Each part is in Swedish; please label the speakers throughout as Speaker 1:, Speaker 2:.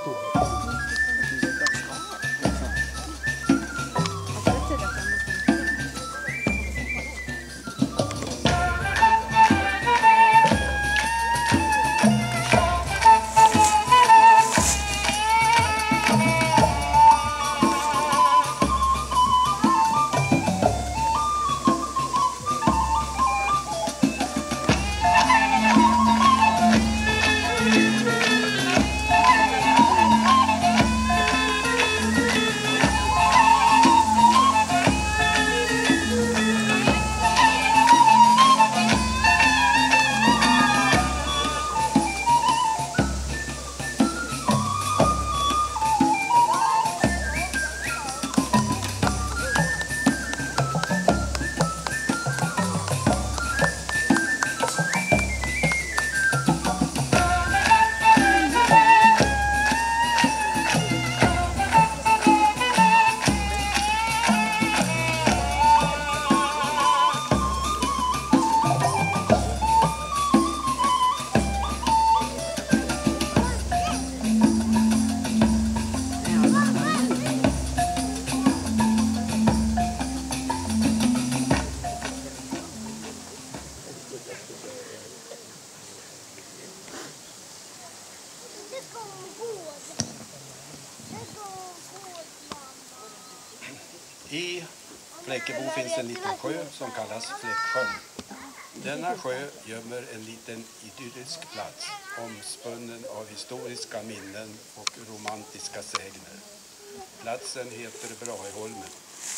Speaker 1: I Fläckebo finns en liten sjö som kallas Fläcksjön. Denna sjö gömmer en liten idyllisk plats, omspunnen av historiska minnen och romantiska sägner. Platsen heter Braheholmen.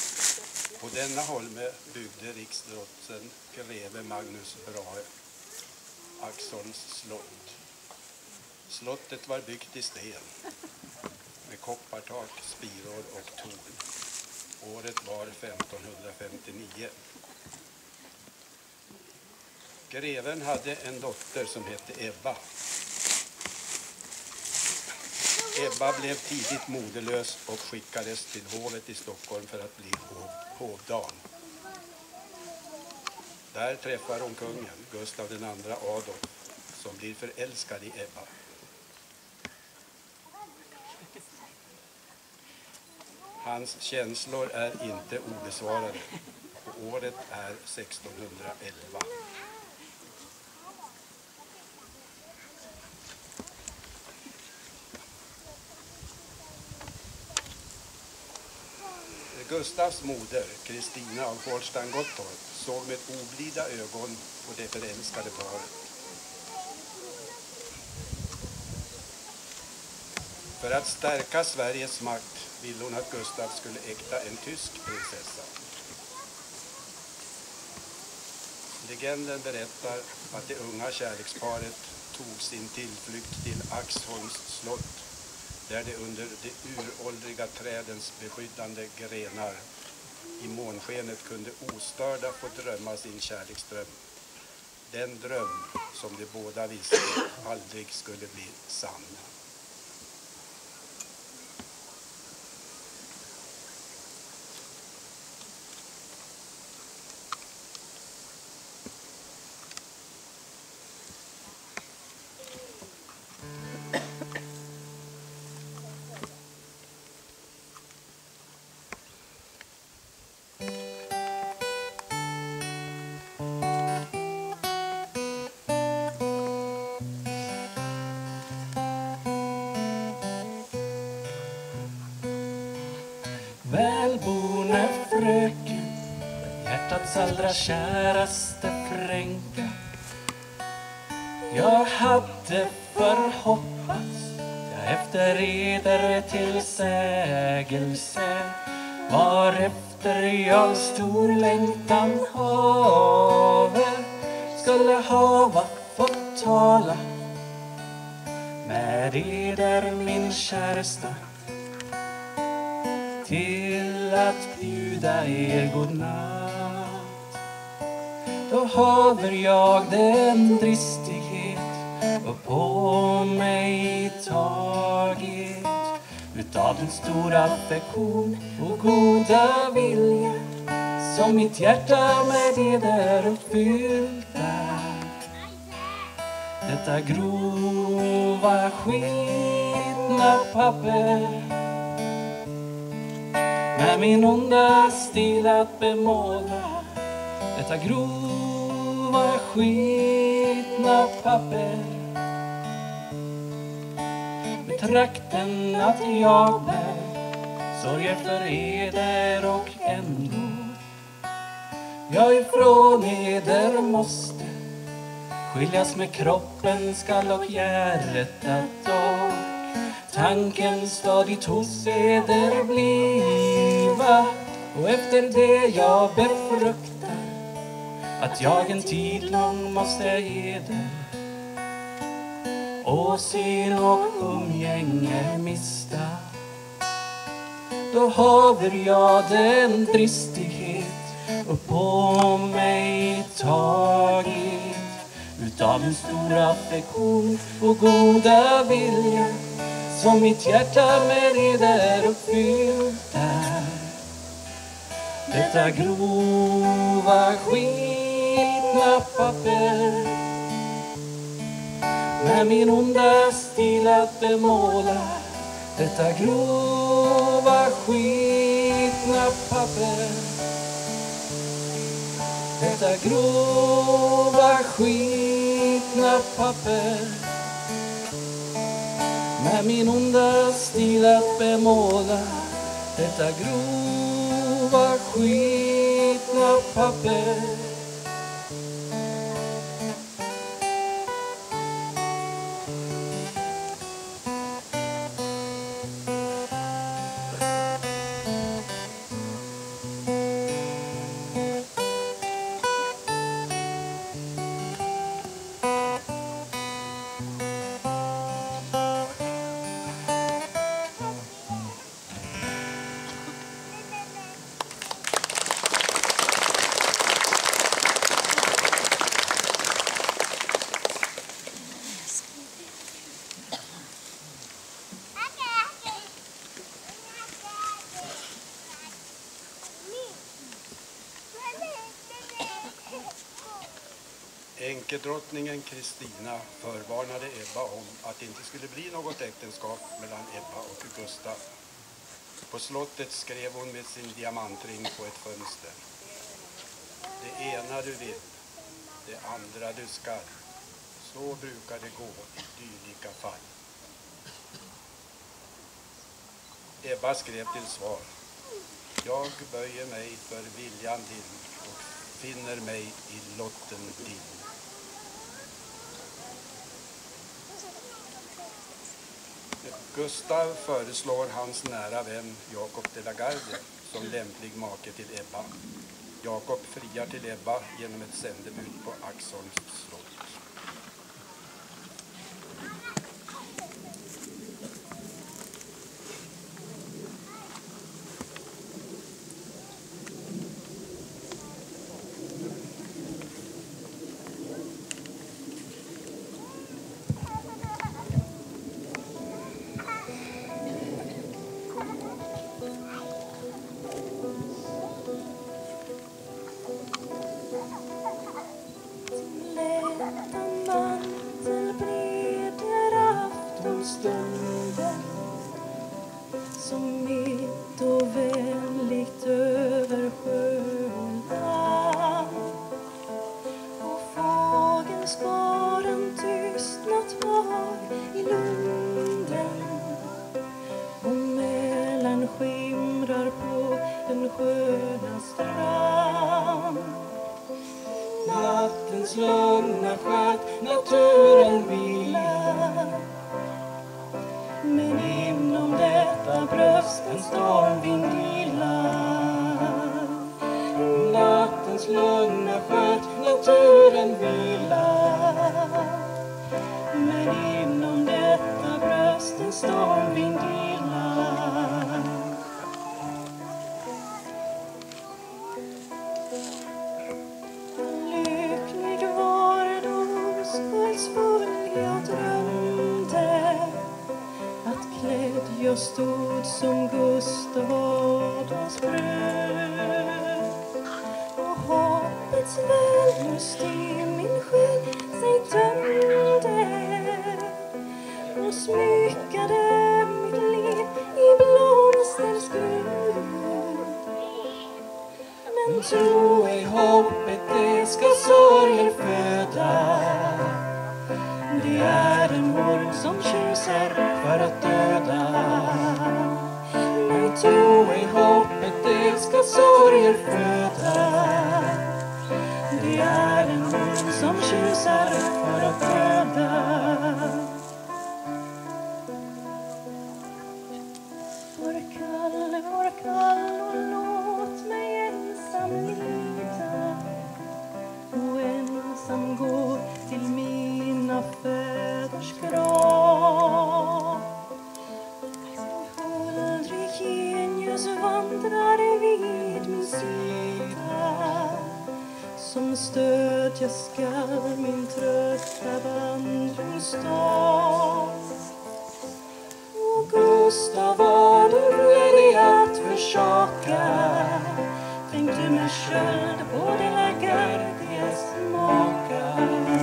Speaker 1: På denna holme byggde riksdrottsen greve Magnus Brahe Axholms slott. Slottet var byggt i sten med koppartak, spiror och torn. Året var 1559. Greven hade en dotter som hette Ebba. Ebba blev tidigt moderlös och skickades till hovet i Stockholm för att bli hovdam. Där träffar hon kungen, Gustav II Adolf, som blir förälskad i Ebba. Hans känslor är inte obesvarade. Året är 1611. Gustavs moder, Kristina av Holstein-Gottorp, såg med oblida ögon på det förälskade paret. För att stärka Sveriges makt ville hon att Gustav skulle äkta en tysk prinsessa. Legenden berättar att det unga kärleksparet tog sin tillflykt till Axholms slott, där det under de uråldriga trädens beskyddande grenar i månskenet kunde ostörda få drömma sin kärleksdröm. Den dröm som de båda visste aldrig skulle bli sann.
Speaker 2: Välborna fröken, hjärtats allra käraste fränka. Jag hade förhoppats, jag efter eder tillsägelse, varefter jag stor längtan haver, skulle hava fått tala med eder min käresta, till att bjuda er god natt. Då haver jag den dristighet och på mig tagit utav den stora affektion och goda vilja som mitt hjärta med eder uppfyllt är. Detta grova skitna skitna papper. Med min onda stil att bemåla detta grova skitna papper. Med trakten att jag bär sorger för eder och ändå jag ifrån eder måste skiljas med kroppen, skall och hjärtat och tanken stadigt hos eder bliva. Och efter det jag befruktar att jag en tid lång måste eder åsyn och umgänge mista. Då haver jag den dristighet och på mig tagit utav en stor affektion och goda vilja som mitt hjärta med eder uppfyllt är. Detta grova skitna papper med min onda stil att bemåla detta grova skitna papper. Detta grova skitna papper med min onda stil att bemåla detta grova skitna papper.
Speaker 1: Enkedrottningen Kristina förvarnade Ebba om att det inte skulle bli något äktenskap mellan Ebba och Gustav. På slottet skrev hon med sin diamantring på ett fönster: det ena du vill, det andra du skall. Så brukar det gå i dylika fall. Ebba skrev till svar: jag böjer mig för viljan din och finner mig i lotten din. Gustav föreslår hans nära vän Jakob de la Garde som lämplig make till Ebba. Jakob friar till Ebba genom ett sändebud på Axholms slott.
Speaker 2: Som mitt och vänligt över sjöland och fågelskaren tystnat var i lunden och Mälaren skimrar på den sköna strand. Nattens lugna sköt naturen vilar, men inom detta bröst en stormvind ilar. Nattens lugna sköt naturen vilar, men inom detta bröst en stormvind ilar. Lycklig var då oskuldsfull jag drömde att klädd jag stod som Gustav Adolfs brud, och hoppets vällust i min själ sig tömde och smyckade sorger föda. Det är en orm som tjusar för att döda. Vår kall och låt mig ensam lida och ensam gå till mina fäders grav. Aldrig genius vandrar vid min sida, som stöd jag skall min trötta vandringsdag. Och Gustav, var du redo att försaka? Tänk du med köld på de Lagardias maka?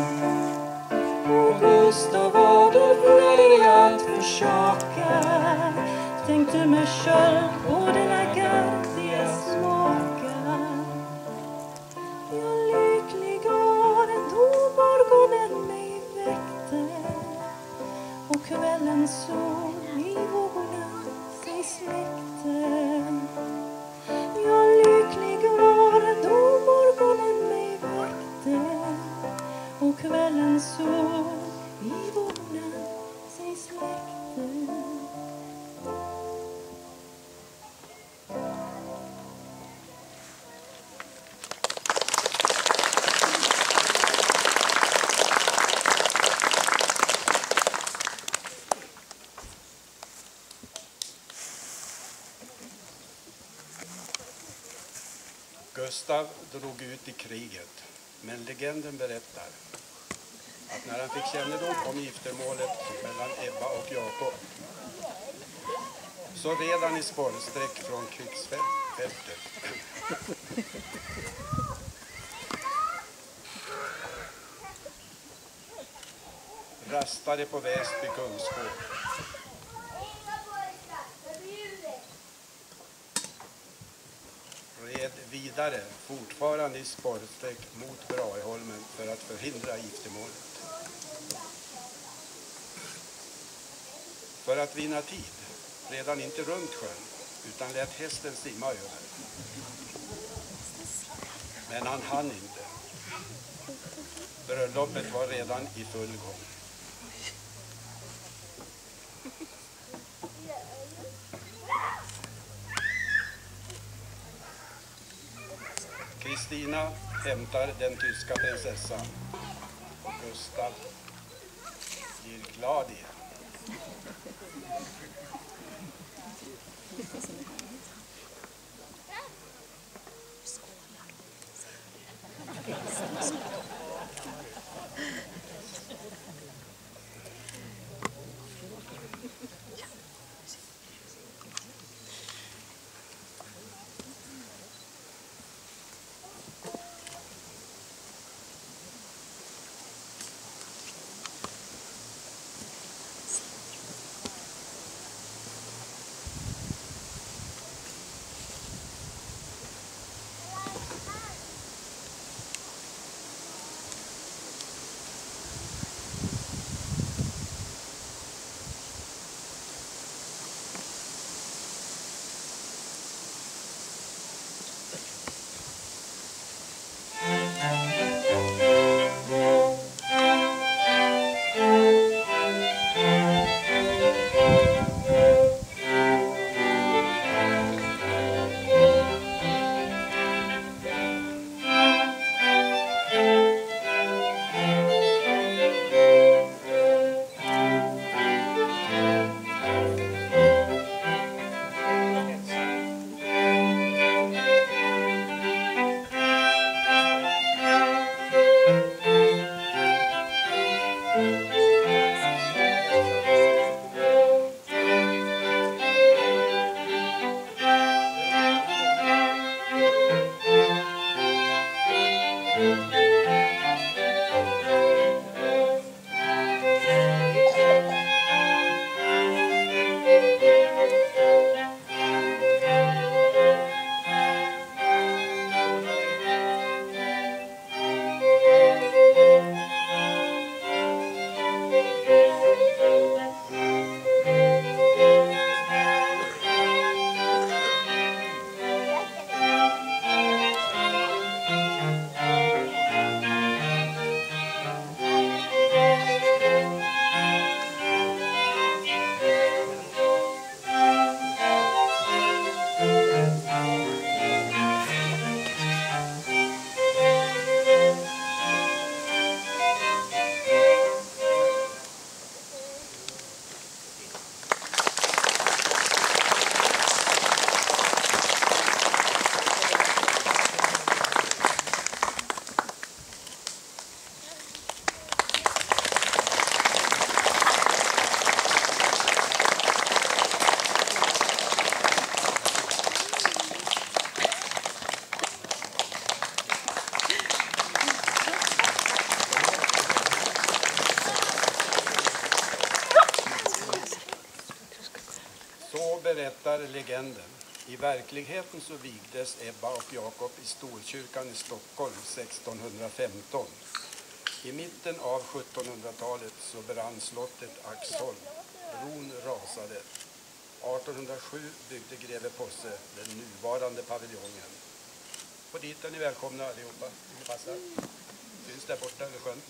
Speaker 2: Och Gustav, var du redo att försaka? Tänk du med köld på de Lagardias maka? Jag lycklig var då morgonen mig väckte och kvällens sol i vågorna sig släckte. Jag lycklig var då morgonen mig väckte och kvällens sol i vågorna sig släckte.
Speaker 1: Gustav drog ut i kriget, men legenden berättar att när han fick kännedom om giftermålet mellan Ebba och Jakob så red han i spårsträck från krigsfältet. Rastade på Väsby kungsgård. Red vidare, fortfarande i spårsträck mot Braheholmen för att förhindra giftermålet. För att vinna tid red han inte runt sjön utan lät hästen simma över. Men han hann inte. Bröllopet var redan i full gång. Kristina hämtar den tyska prinsessan och Gustav blir glad igen. berättar legenden. I verkligheten så vigdes Ebba och Jakob i Storkyrkan i Stockholm 1615. I mitten av 1700-talet så brann slottet Axholm. Bron rasade. 1807 byggde greve Posse den nuvarande paviljongen. Och dit är ni välkomna allihopa. Ni passar. Syns där borta över sjön.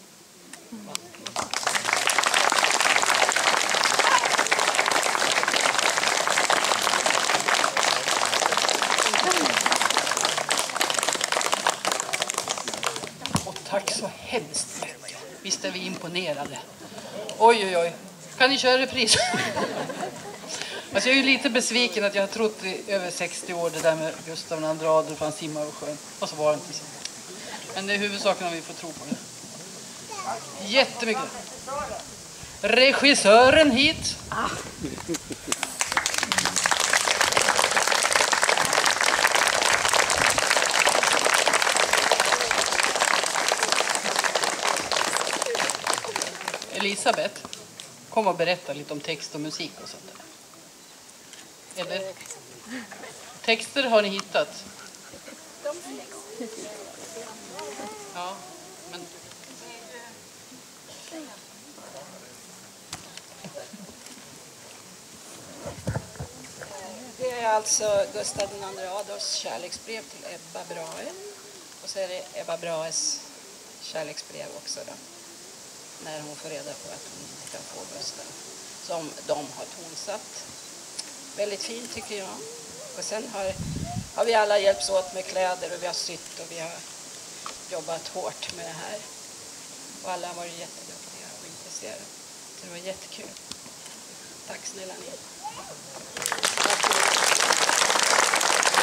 Speaker 3: Och tack så hemskt mycket. Visst är vi imponerade. Oj, oj, oj. Kan ni köra repris? Alltså jag är ju lite besviken att jag har trott i över 60 år det där med Gustav II Adolf, han simmar över sjön. Och så var det inte så. Men det är huvudsaken om vi får tro på det. Jättemycket. Regissören hit. Elisabeth, kom och berätta lite om text och musik och sånt där. Eller? Texter har ni hittat? Ja, men...
Speaker 4: Det är alltså Gustav II Adolfs kärleksbrev till Ebba Brahe. Och så är det Ebba Brahes kärleksbrev också då. När hon får reda på att hon inte kan få Gustav. Som de har tonsatt. Väldigt fint tycker jag. Och sen har vi alla hjälps åt med kläder och vi har sytt och vi har jobbat hårt med det här. Och alla har varit jätteduktiga och intresserade. Så det var jättekul. Tack snälla ni.